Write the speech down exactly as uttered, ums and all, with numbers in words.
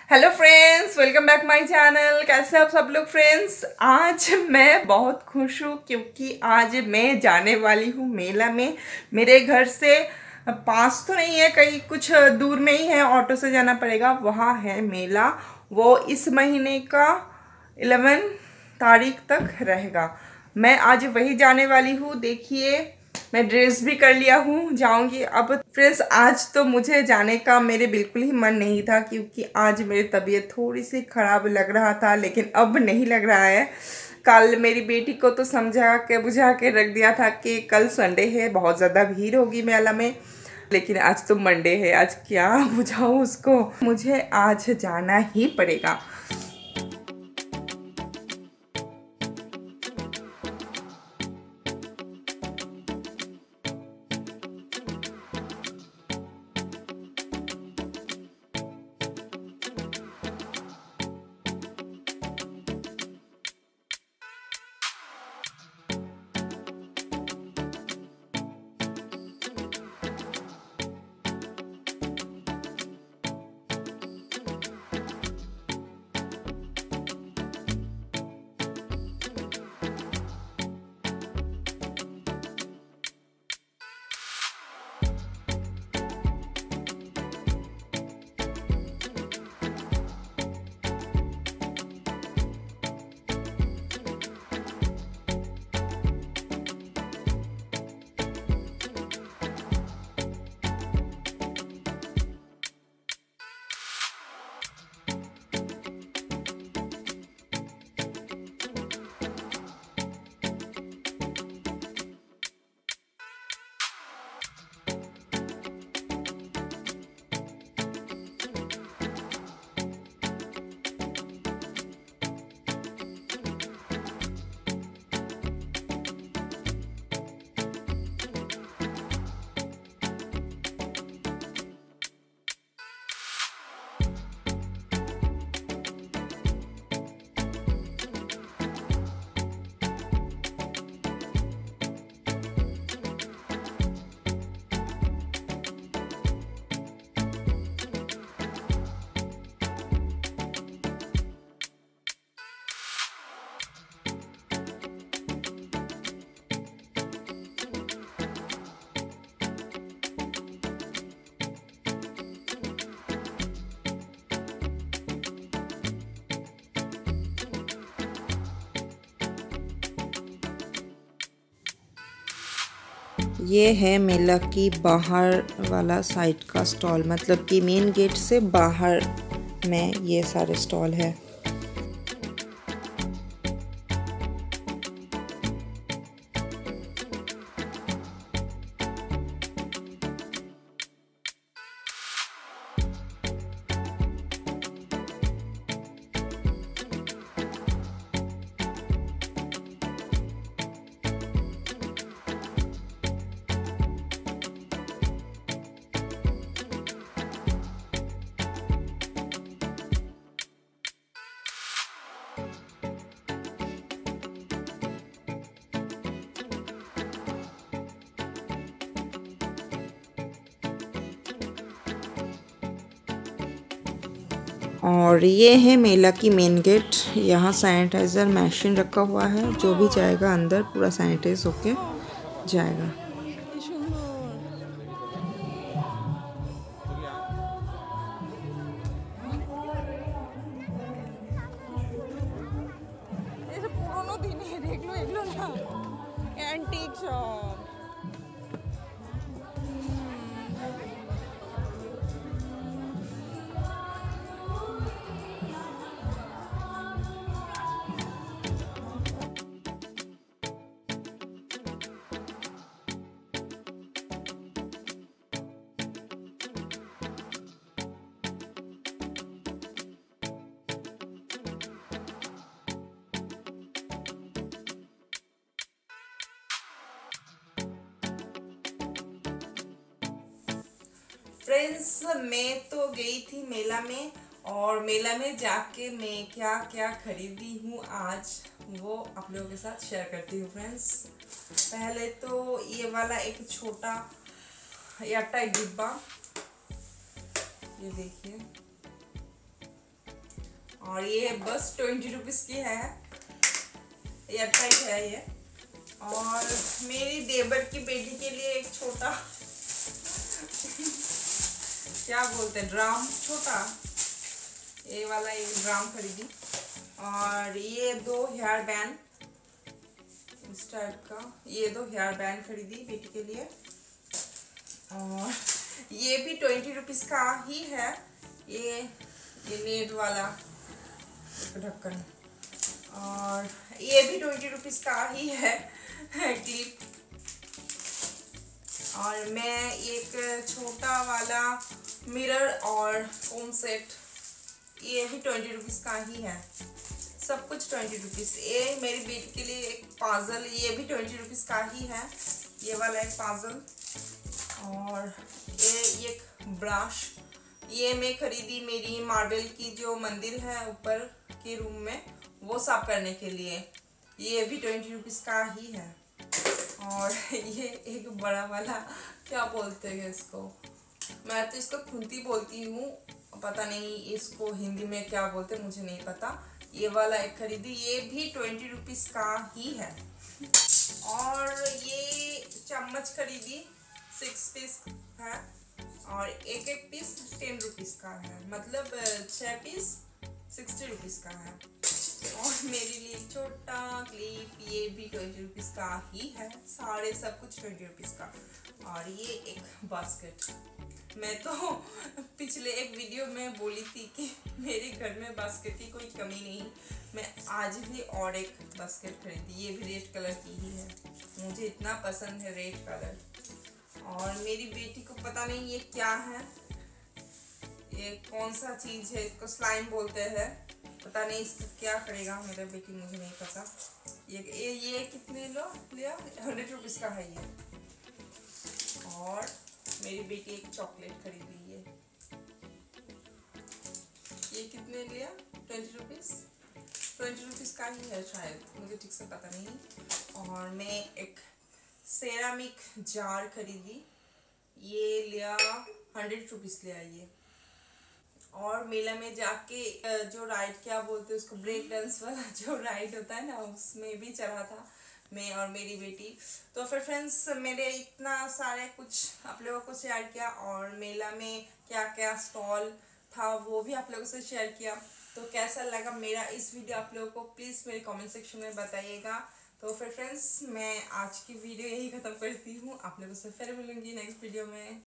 Hello friends, welcome back my channel. कैसे आप सब लोग फ्रेंड्स। आज मैं बहुत खुश हूँ क्योंकि आज मैं जाने वाली हूँ मेला में। मेरे घर से पास तो नहीं है, कहीं कुछ दूर में ही है, ऑटो से जाना पड़ेगा। वहाँ है मेला। वो इस महीने का इलेवन तारीख तक रहेगा। मैं आज वही जाने वाली हूँ। देखिए, मैं ड्रेस भी कर लिया हूँ, जाऊंगी अब। फ्रेंड्स, आज तो मुझे जाने का मेरे बिल्कुल ही मन नहीं था क्योंकि आज मेरी तबीयत थोड़ी सी ख़राब लग रहा था, लेकिन अब नहीं लग रहा है। कल मेरी बेटी को तो समझा के बुझा के रख दिया था कि कल संडे है, बहुत ज़्यादा भीड़ होगी मेला में, लेकिन आज तो मंडे है। आज क्या बुझाऊँ उसको, मुझे आज जाना ही पड़ेगा। ये है मेला की बाहर वाला साइड का स्टॉल, मतलब कि मेन गेट से बाहर में ये सारे स्टॉल है। और ये है मेला की मेन गेट। यहाँ सैनिटाइज़र मशीन रखा हुआ है, जो भी जाएगा अंदर पूरा सैनिटाइज होके जाएगा। পুরোনো দিনের এগুলো এগুলো না অ্যান্টিক সব। फ्रेंड्स, मैं तो गई थी मेला में, और मेला में जाके मैं क्या क्या खरीदी हूँ आज वो आप लोगों के साथ शेयर करती हूँ फ्रेंड्स। पहले तो ये वाला एक छोटा एयरटाइट डिब्बा, ये देखिए, और ये बस ट्वेंटी रुपीज़ की है, एयर टाइट है ये। और मेरी देवर की बेटी के लिए एक छोटा क्या बोलते हैं, ड्राम, छोटा ये वाला एक ड्राम खरीदी। और ये दो हेयर बैंड इस टाइप का, ये दो हेयर बैंड खरीदी बेटी के लिए। और ये भी ट्वेंटी रुपीज़ का ही है, ये ये नेट वाला ढक्कन। और ये भी ट्वेंटी रुपीज़ का ही है क्लिप। और मैं एक छोटा वाला मिरर और कोम सेट, ये भी ट्वेंटी रुपीज़ का ही है, सब कुछ ट्वेंटी रुपीज़। ये मेरी बेटी के लिए एक पाजल, ये भी ट्वेंटी रुपीज़ का ही है, ये वाला एक पाजल। और ये एक ब्रश, ये मैं खरीदी मेरी मार्बल की जो मंदिर है ऊपर के रूम में, वो साफ करने के लिए, ये भी ट्वेंटी रुपीज़ का ही है। और ये एक बड़ा वाला, क्या बोलते हैं इसको, मैं तो इसको खुंती बोलती हूँ, पता नहीं इसको हिंदी में क्या बोलते हैं, मुझे नहीं पता। ये वाला एक खरीदी, ये भी ट्वेंटी रुपीज़ का ही है। और ये चम्मच खरीदी, सिक्स पीस है और एक एक पीस टेन रुपीज़ का है, मतलब छः पीस सिक्सटी रुपीज़ का है। और मेरे लिए छोटा क्लिप, ये भी ट्वेंटी रुपीज़ का ही है, सारे सब कुछ ट्वेंटी रुपीज़ का। और ये एक बास्केट, मैं तो पिछले एक वीडियो में बोली थी कि मेरे घर में बास्केट की कोई कमी नहीं, मैं आज भी और एक बास्केट खरीदी, ये भी रेड कलर की ही है, मुझे इतना पसंद है रेड कलर। और मेरी बेटी को पता नहीं ये क्या है, ये कौन सा चीज़ है, इसको स्लाइम बोलते हैं, पता नहीं इसको क्या करेगा मेरा बेटी, मुझे नहीं पता। ये ये, ये कितने लो लिया, हंड्रेड रुपीज़ का है ये। और मेरी बेटी एक चॉकलेट खरीदी है, ये कितने लिया, ट्वेंटी रुपीज़ ट्वेंटी रुपीज़ का ही है शायद, मुझे ठीक से पता नहीं। और मैं एक सेरामिक जार खरीदी, ये लिया हंड्रेड रुपीज़ लिया ये। और मेला में जाके जो राइड, क्या बोलते हैं उसको, ब्रेक डांस वाला जो राइड होता है ना, उसमें भी चढ़ा था मैं और मेरी बेटी। तो फिर फ्रेंड्स, मेरे इतना सारे कुछ आप लोगों को शेयर किया, और मेला में क्या क्या स्टॉल था वो भी आप लोगों से शेयर किया। तो कैसा लगा मेरा इस वीडियो आप लोगों को प्लीज़ मेरे कमेंट सेक्शन में बताइएगा। तो फिर फ्रेंड्स, मैं आज की वीडियो यही ख़त्म करती हूँ, आप लोगों से फिर मिलूंगी नेक्स्ट वीडियो में।